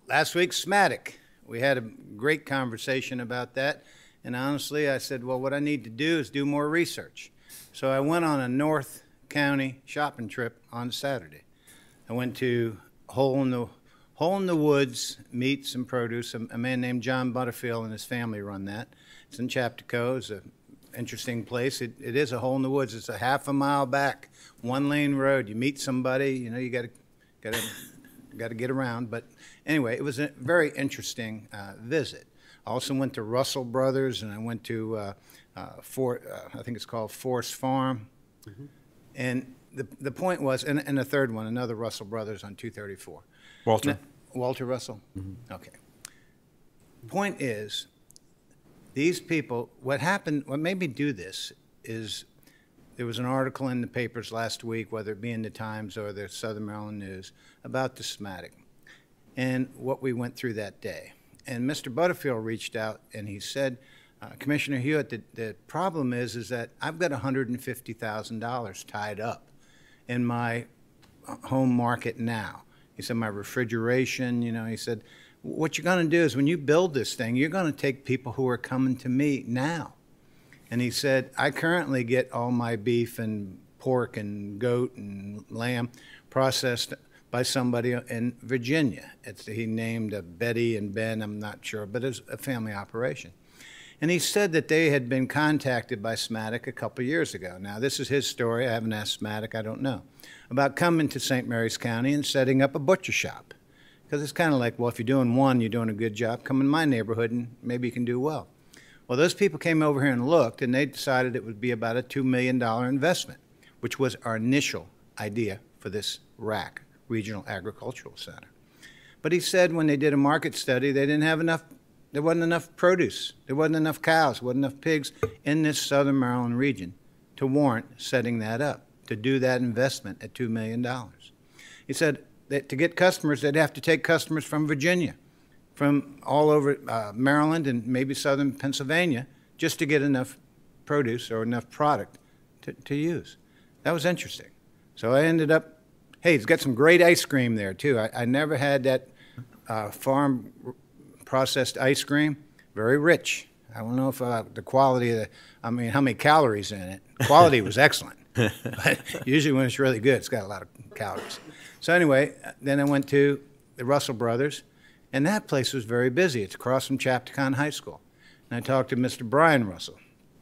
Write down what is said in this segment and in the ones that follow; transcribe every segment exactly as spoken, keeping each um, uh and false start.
last week, SMATIC. We had a great conversation about that. And honestly, I said, well, what I need to do is do more research. So I went on a North County shopping trip on Saturday. I went to Hole in the, Hole in the Woods Meats and Produce. A, a man named John Butterfield and his family run that. It's in Chapticot. It's an interesting place. It, it is a hole in the woods. It's a half a mile back, one-lane road. You meet somebody, you know, you got to got to got to get around. But anyway, it was a very interesting uh, visit. I also went to Russell Brothers, and I went to uh, uh, For, uh, I think it's called Forest Farm. Mm-hmm. And the the point was, and, and the third one, another Russell Brothers on two thirty-four. Walter. Now, Walter Russell? Mm-hmm. Okay. Point is, these people, what happened, what made me do this is there was an article in the papers last week, whether it be in the Times or the Southern Maryland News, about the SMATIC and what we went through that day. And Mister Butterfield reached out and he said, uh, Commissioner Hewitt, the, the problem is, is that I've got one hundred fifty thousand dollars tied up in my home market now. He said, my refrigeration, you know, he said, what you're going to do is when you build this thing, you're going to take people who are coming to me now. And he said, I currently get all my beef and pork and goat and lamb processed by somebody in Virginia. It's, he named uh, Betty and Ben, I'm not sure, but it's a family operation. And he said that they had been contacted by SMATIC a couple of years ago. Now, this is his story. I haven't asked SMATIC, I don't know, about coming to Saint Mary's County and setting up a butcher shop. Because it's kind of like, well, if you're doing one, you're doing a good job. Come in my neighborhood and maybe you can do well. Well, those people came over here and looked, and they decided it would be about a two million dollar investment, which was our initial idea for this R A C, Regional Agricultural Center. But he said when they did a market study, they didn't have enough, there wasn't enough produce, there wasn't enough cows, wasn't enough pigs in this Southern Maryland region to warrant setting that up, to do that investment at two million dollars. He said that to get customers, they'd have to take customers from Virginia, from all over uh, Maryland and maybe southern Pennsylvania, just to get enough produce or enough product to, to use. That was interesting. So I ended up, hey, it's got some great ice cream there too. I, I never had that uh, farm processed ice cream, very rich. I don't know if uh, the quality of the, I mean, how many calories in it. Quality was excellent, but usually when it's really good, it's got a lot of calories. So anyway, then I went to the Russell Brothers, and that place was very busy. It's across from Chapticon High School. And I talked to Mister Brian Russell.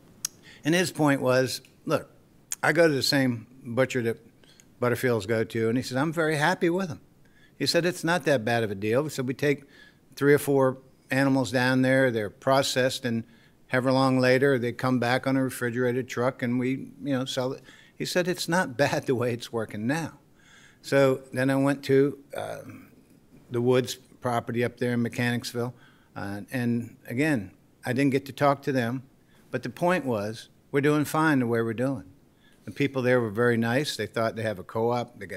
And his point was, look, I go to the same butcher that Butterfields go to, and he said, I'm very happy with him. He said, it's not that bad of a deal. He said, we take three or four animals down there, they're processed, and however long later, they come back on a refrigerated truck, and we, you know, sell it. He said, it's not bad the way it's working now. So then I went to uh, the Woods property up there in Mechanicsville. Uh, and again, I didn't get to talk to them, but the point was, we're doing fine the way we're doing. The people there were very nice. They thought they have a co-op. They got,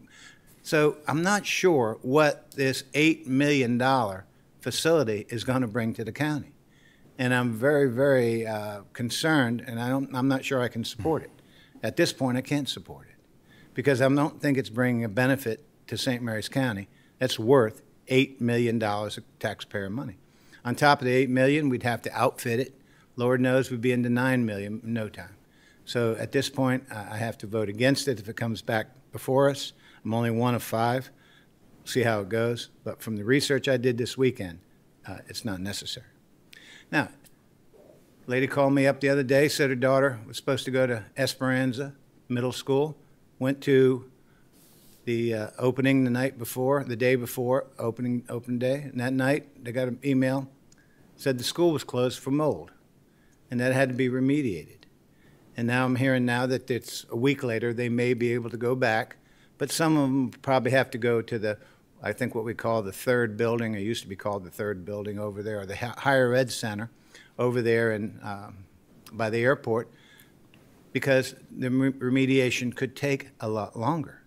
so I'm not sure what this eight million dollar facility is going to bring to the county. And I'm very, very uh, concerned, and I don't, I'm not sure I can support it. At this point, I can't support it because I don't think it's bringing a benefit to Saint Mary's County that's worth eight million dollars of taxpayer money. On top of the eight million dollars, we'd have to outfit it. Lord knows we'd be into nine million dollars in no time. So at this point, I have to vote against it if it comes back before us. I'm only one of five. We'll see how it goes. But from the research I did this weekend, uh, it's not necessary. Now, a lady called me up the other day, said her daughter was supposed to go to Esperanza Middle School, went to the uh, opening the night before, the day before opening open day, and that night they got an email, said the school was closed for mold, and that had to be remediated. And now I'm hearing now that it's a week later, they may be able to go back, but some of them probably have to go to the, I think what we call the third building, it used to be called the third building over there, or the higher ed center over there in, um, by the airport, because the remediation could take a lot longer.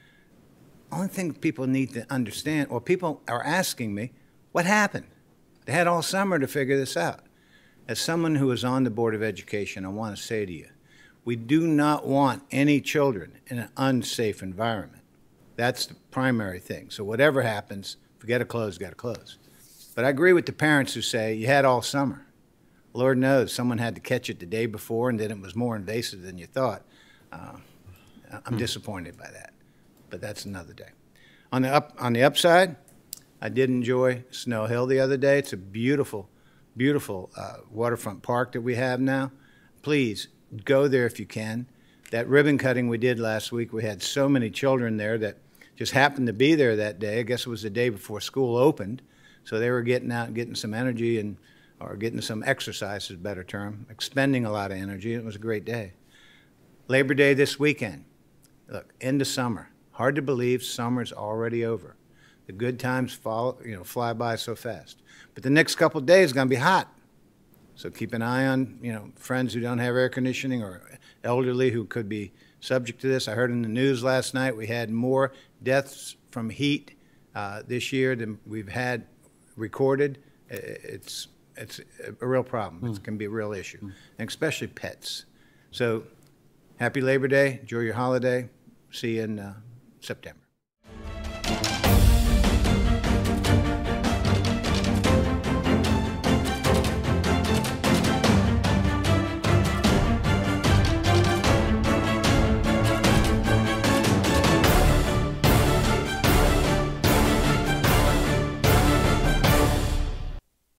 Only thing people need to understand, or people are asking me, what happened? They had all summer to figure this out. As someone who is on the Board of Education, I want to say to you, we do not want any children in an unsafe environment. That's the primary thing. So whatever happens, If you got to close, you got to close. But I agree with the parents who say you had all summer. Lord knows someone had to catch it the day before, and then it was more invasive than you thought. Uh, I'm disappointed by that, but that's another day. On the up on the upside, I did enjoy Snow Hill the other day. It's a beautiful, beautiful uh, waterfront park that we have now. Please go there if you can. That ribbon cutting we did last week, we had so many children there that just happened to be there that day. I guess it was the day before school opened, so they were getting out and getting some energy and or getting some exercise is a better term, expending a lot of energy. It was a great day. Labor Day this weekend. Look, end of summer. Hard to believe summer's already over. The good times fall, you know, fly by so fast. But the next couple of days is going to be hot. So keep an eye on, you know, friends who don't have air conditioning or elderly who could be subject to this. I heard in the news last night we had more deaths from heat uh, this year than we've had recorded. It's It's a real problem. Mm. It can be a real issue, mm. and especially pets. So happy Labor Day. Enjoy your holiday. See you in uh, September.